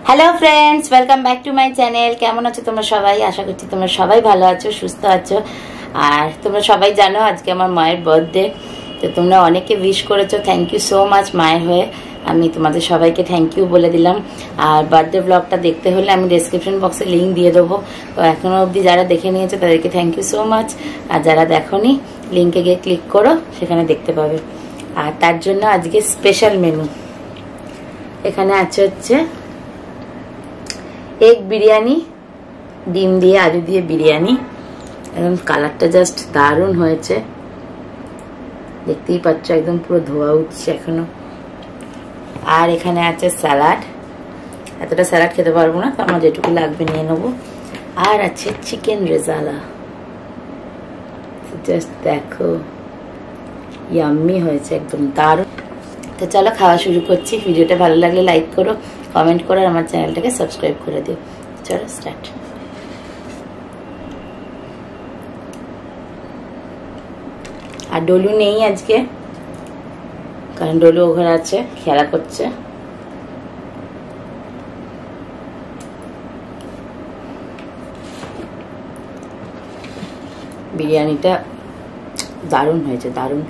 Hello friends, welcome back to my channel. কেমন আছো তোমরা সবাই? আশা করছি তোমরা সবাই ভালো আছো, সুস্থ আছো। আর তোমরা সবাই জানো আজকে আমার মায়ের বার্থডে, তো তোমরা অনেকে উইশ করেছো, থ্যাংক ইউ সো মাচ মায়ের হয়ে। আমি তোমাদের সবাইকে থ্যাংক ইউ বলে দিলাম। আর বার্থডে ব্লগটা দেখতে হলে আমি ডেসক্রিপশন বক্সে লিঙ্ক দিয়ে দেবো। তো এখনও অবধি যারা দেখে নিয়েছো তাদেরকে থ্যাংক ইউ সো মাচ। আর যারা দেখোনি, লিঙ্কে গিয়ে ক্লিক করো, সেখানে দেখতে পাবে। আর তার জন্য আজকে স্পেশাল মেনু এখানে হচ্ছে এগ বিরিয়ানি, ডিম দিয়ে আলু দিয়ে বিরিয়ানি। একদম কালারটা জাস্ট দারুণ হয়েছে, দেখতেই পাচ্ছ, একদম পুরো ধোয়া উঠছে এখনো। আর এখানে আছে স্যালাড, এতটা স্যালাড খেতে পারবো না, তো আমার যেটুকু লাগবে নিয়ে নেবো। আর আছে চিকেন রেজালা, জাস্ট দেখো, ইয়াম্মি হয়েছে, একদম দারুণ। তো চলো খাওয়া শুরু করছি। ভিডিওটা ভালো লাগলে লাইক করো, কমেন্ট করো, আর আমার চ্যানেলটাকে সাবস্ক্রাইব করে দিও। চলো স্টার্ট। আর ডলু নেই আজকে, কারণ ডলু ওখানে আছে, খেলা করছে। বিরিয়ানিটা দারুণ হয়েছে, দারুণ।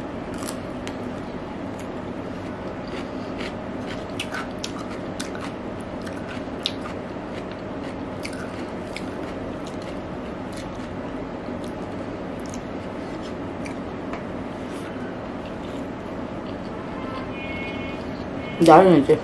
দারুণ হয়েছে।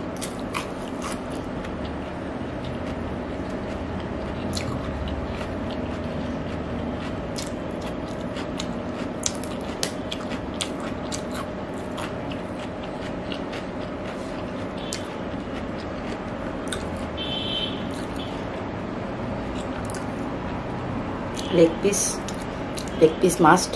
Leg piece must.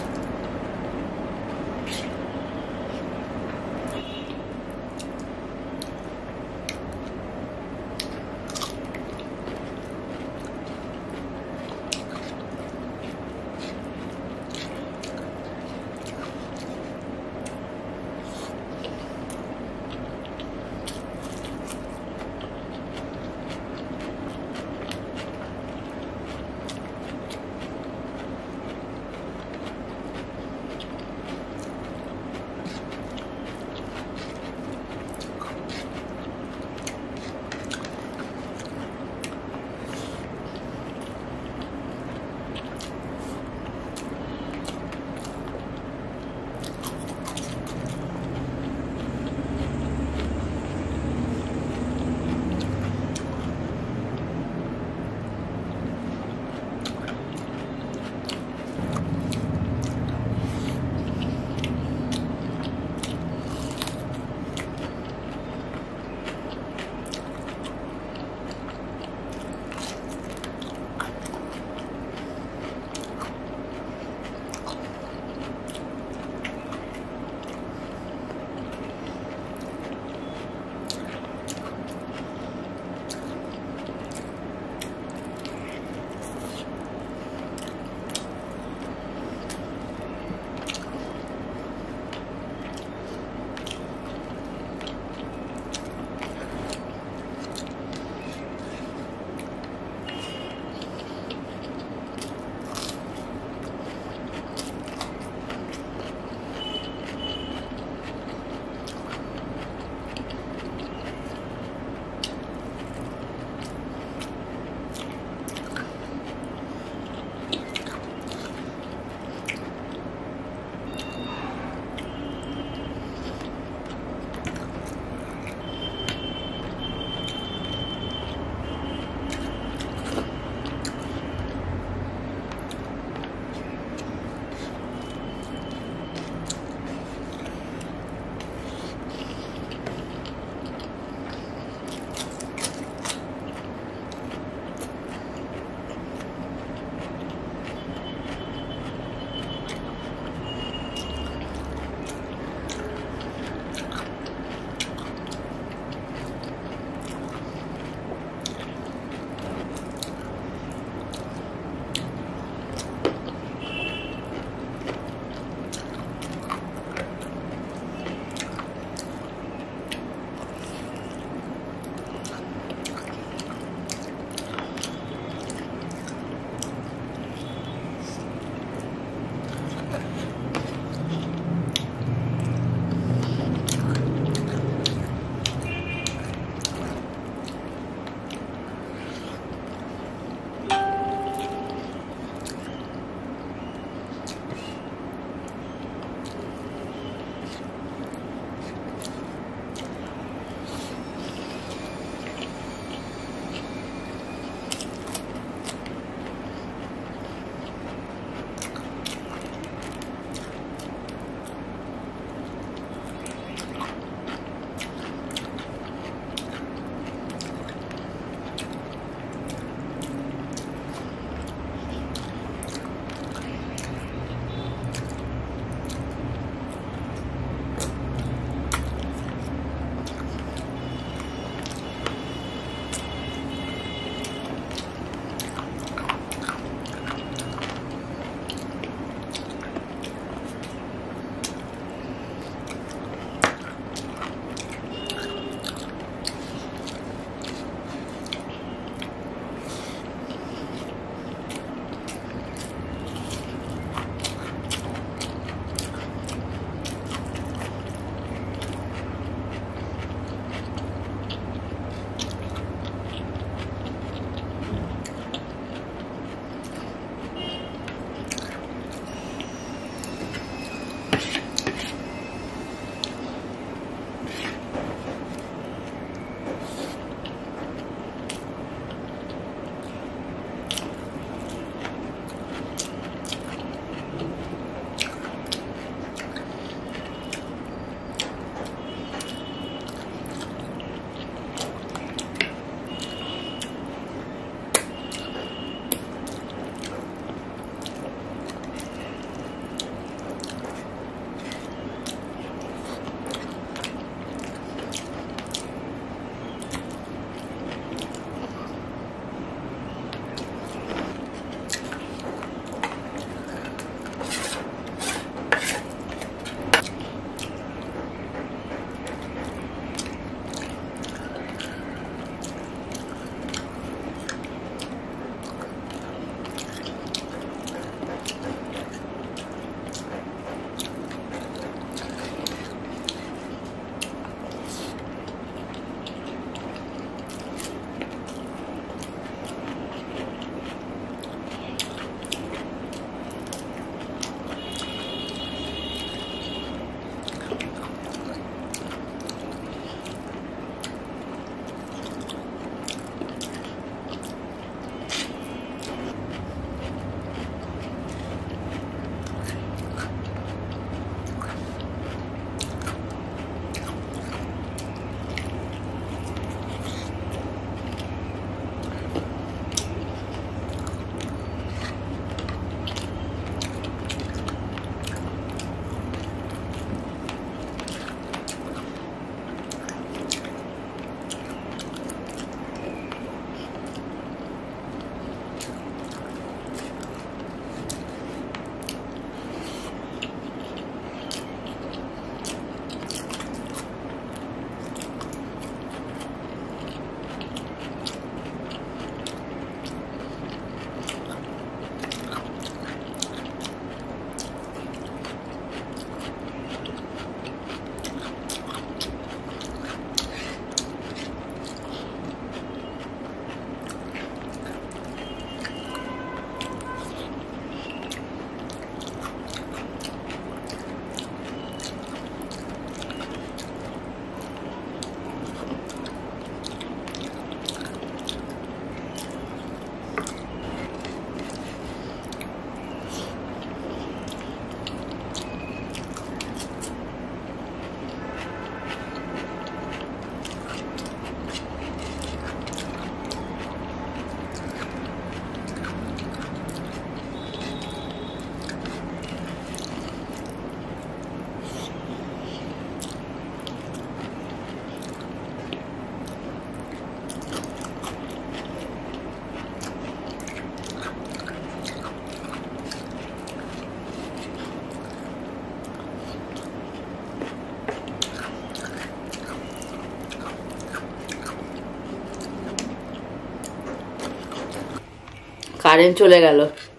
কারেন্ট চলে গেল।